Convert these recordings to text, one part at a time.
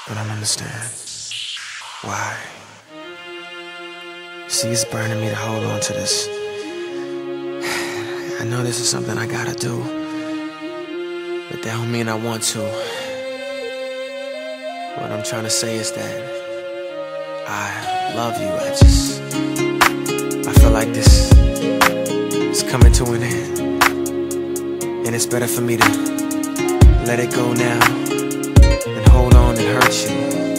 but I don't understand why. See, it's burning me to hold on to this. I know this is something I gotta do, but that don't mean I want to. What I'm trying to say is that I love you. I feel like this is coming to an end, and it's better for me to let it go now and hold on and hurt you.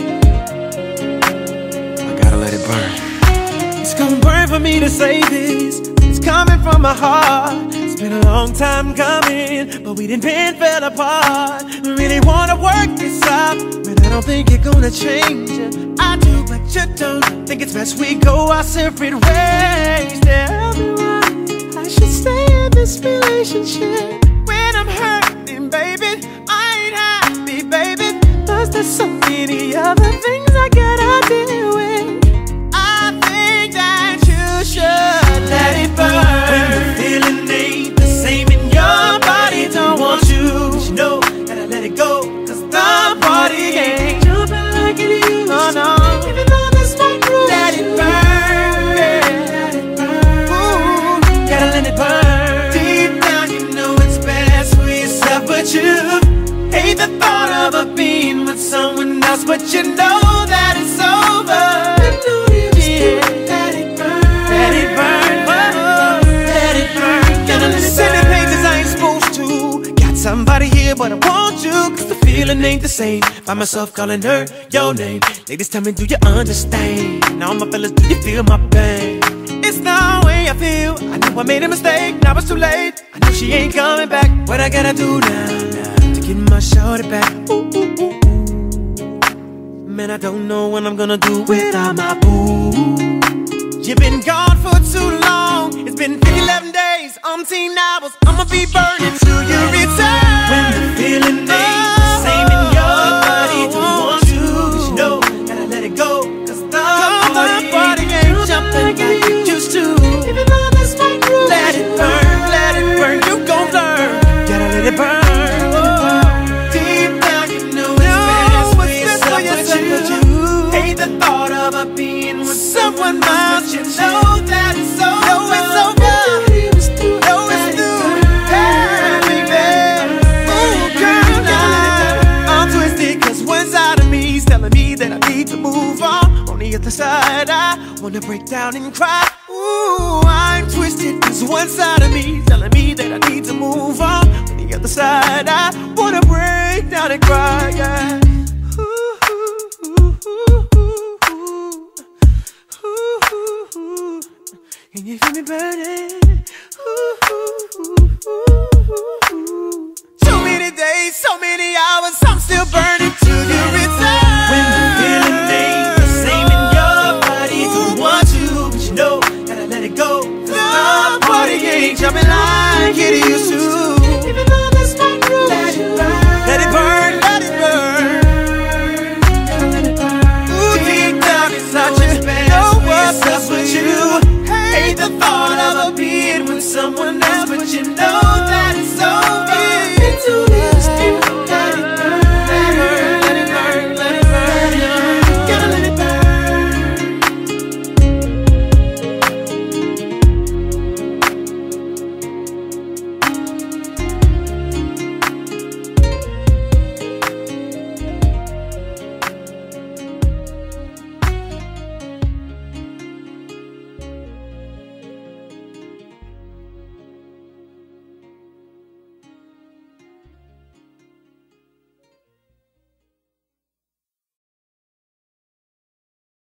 I gotta let it burn. It's gonna burn for me to say this. It's coming from my heart. It's been a long time coming, but we done been fell apart. I really wanna work this out, but I don't think you're gonna change it. I do, but you don't. Think it's best we go our separate ways. Tell me why I should stay in this relationship when I'm hurting, baby. I ain't happy, baby. Plus there's so many other things I gotta deal with. I think that you should let it burn. When the feeling ain't the same in your body, don't want you, but you know, gotta let it go. Cause the party ain't jumping like it used to. Oh no, even though this might grow, let it burn, let it burn. Ooh, gotta let it burn. Deep down you know it's best for yourself, but you hate the thought of being with someone else, but you know that it's over. Yeah. Let it burn, let it burn, let it burn. Gotta let it burn. Pages I ain't supposed to. Got somebody here, but I want you, cause the feeling ain't the same. Find myself calling her your name. Ladies, tell me, do you understand? Now my fellas, do you feel my pain? It's the way I feel. I know I made a mistake, now it's too late. I know she ain't coming back. What I gotta do now to get my shorty back? Ooh, ooh, ooh, ooh. Man, I don't know what I'm gonna do without my boo. You've been gone for too long. It's been 11 days, umpteen hours. I'ma be burning till you return. When the feeling ain't the same in your body, don't want you, but you know, gotta let it go. Cause the party ain't jumping like it used to. Even though this might grow, let it burn, you gon' learn. Gotta let it burn. Deep down you know it's best for yourself, but you hate the thought of being with someone else. You know that it's over. Know it's over. Know it's through. Hey, baby. Ooh, girl, I'm twisted, cause one side of me is telling me that I need to move on. On the other side, I wanna break down and cry. Ooh, I'm twisted, cause one side of me is telling me that I need to move on. On the other side, I wanna break down and cry, yeah. Can you feel me burning? So many days, so many hours, I'm still burning till you return. When the feeling ain't the same in your body, don't want you, but you know, gotta let it go. Cause the party ain't jumping like it used to. Even though this might grow, let it burn, let it burn, let it burn. Gotta let it burn. Ooh, deep down inside you, know what's up with you. Hate the thought of being with someone else, but you know